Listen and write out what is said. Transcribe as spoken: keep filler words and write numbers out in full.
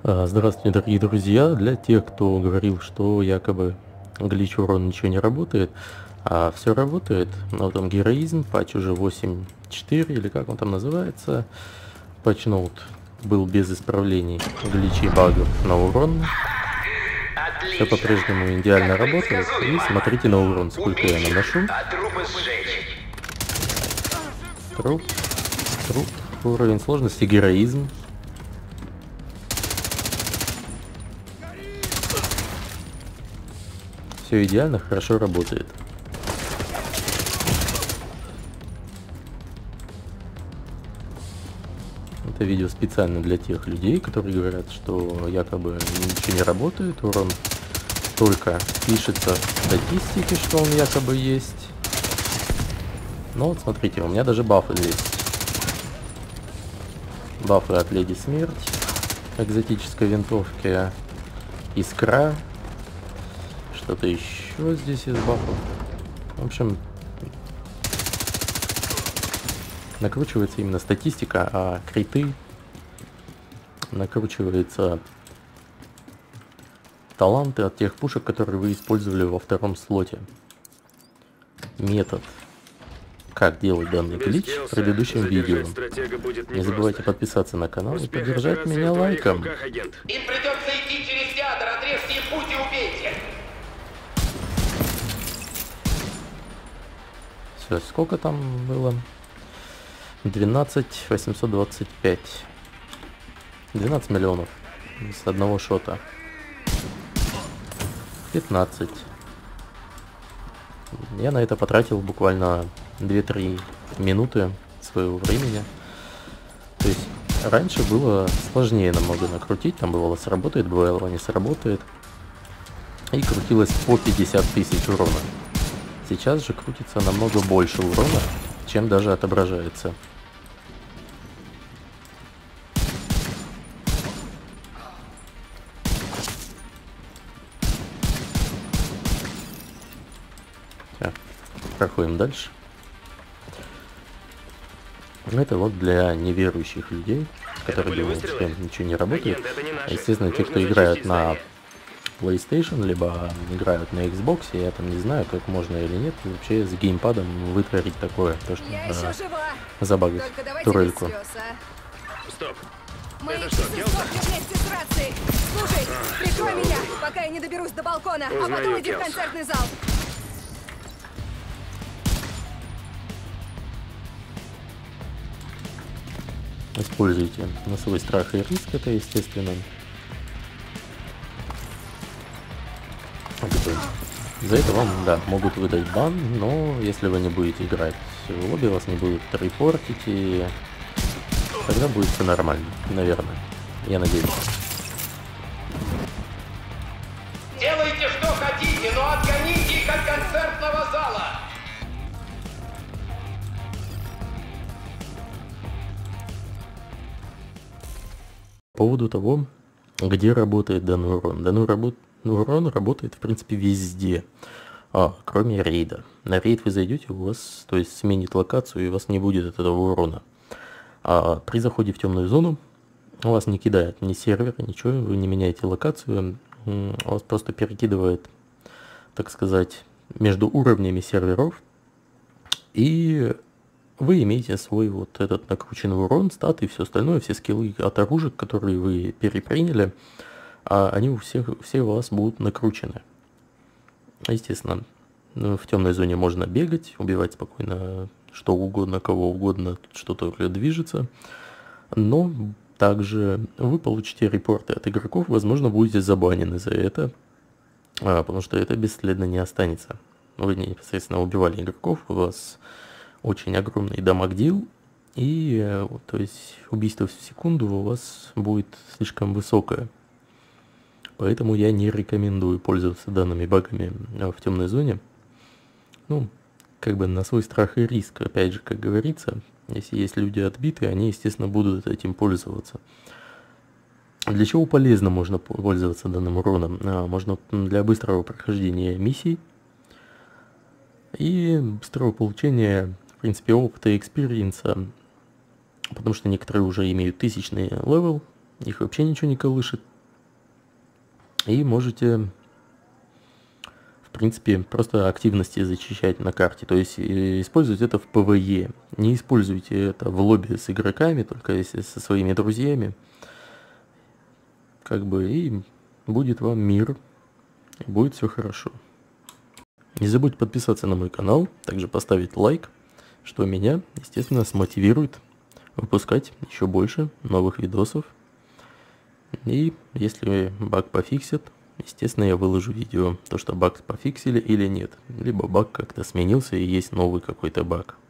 А, Здравствуйте, дорогие друзья. Для тех, кто говорил, что якобы глич урон ничего не работает, а все работает. Но там героизм, патч уже восемь точка четыре или как он там называется. Патчноут был без исправлений гличей багов на урон. Все по-прежнему идеально работает. И смотрите на урон, сколько я наношу. Труп, труп, уровень сложности героизм. Все идеально, хорошо работает. Это видео специально для тех людей, которые говорят, что якобы ничего не работает, урон только пишется в статистике, что он якобы есть. Но вот смотрите, у меня даже бафы есть. Бафы от Леди Смерть, экзотической винтовки, Искра. Что-то еще здесь из бафов. В общем, накручивается именно статистика, а криты накручивается таланты от тех пушек, которые вы использовали во втором слоте. Метод, как делать данный глич, в предыдущем видео. Не забывайте подписаться на канал и поддержать меня лайком. Им придется идти через театр, отрежьте им путь и убейте. Все, сколько там было? двенадцать восемьсот двадцать пять. двенадцать миллионов с одного шота. пятнадцать. Я на это потратил буквально две-три минуты своего времени. То есть раньше было сложнее намного накрутить. Там бывало сработает, бывало не сработает. И крутилось по пятьдесят тысяч урона. Сейчас же крутится намного больше урона, чем даже отображается. Так, проходим дальше. Это вот для неверующих людей, которые думают, что ничего не работает. А, естественно, те, кто играют на PlayStation, либо играют на Xbox, я там не знаю, как можно или нет вообще с геймпадом вытворить такое, то что Я а, забагать турельку. Стоп. Мои Это часы что, Келса? сдохли вместе с рацией. Слушай, прикрой меня, пока я не доберусь до балкона, а Узнаю, потом иди в Келса. концертный зал. Используйте на свой страх и риск, это естественно. За это вам, да, могут выдать бан, но если вы не будете играть в лобби, вас не будут репортить, и тогда будет все нормально, наверное. Я надеюсь. Делайте, что хотите, но отгоните их от концертного зала. По поводу того, где работает данный урон. Данный рабо- урон работает, в принципе, везде, а, кроме рейда. На рейд вы зайдете, у вас, то есть, сменит локацию, и у вас не будет от этого урона. А при заходе в темную зону у вас не кидает ни сервер, ничего, вы не меняете локацию, м, вас просто перекидывает, так сказать, между уровнями серверов, и вы имеете свой вот этот накрученный урон, статы и все остальное, все скиллы от оружия, которые вы переприняли, а они у всех, все у вас будут накручены. Естественно, ну, в темной зоне можно бегать, убивать спокойно что угодно, кого угодно, что только движется, но также вы получите репорты от игроков, возможно, будете забанены за это, а, потому что это бесследно не останется. Вы непосредственно убивали игроков, у вас очень огромный дамаг-дил, и э, то есть убийство в секунду у вас будет слишком высокое. Поэтому я не рекомендую пользоваться данными багами в темной зоне. Ну, как бы на свой страх и риск, опять же, как говорится. Если есть люди отбитые, они, естественно, будут этим пользоваться. Для чего полезно можно пользоваться данным уроном? Можно для быстрого прохождения миссий и быстрого получения, в принципе, опыта и экспириенса, потому что некоторые уже имеют тысячный левел, их вообще ничего не колышет, И можете, в принципе, просто активности зачищать на карте. То есть использовать это в ПВЕ. Не используйте это в лобби с игроками, только если со своими друзьями. Как бы и будет вам мир. И будет все хорошо. Не забудьте подписаться на мой канал, также поставить лайк, что меня, естественно, смотивирует выпускать еще больше новых видосов. И если баг пофиксят, естественно, я выложу видео, то что баг пофиксили или нет. Либо баг как-то сменился и есть новый какой-то баг.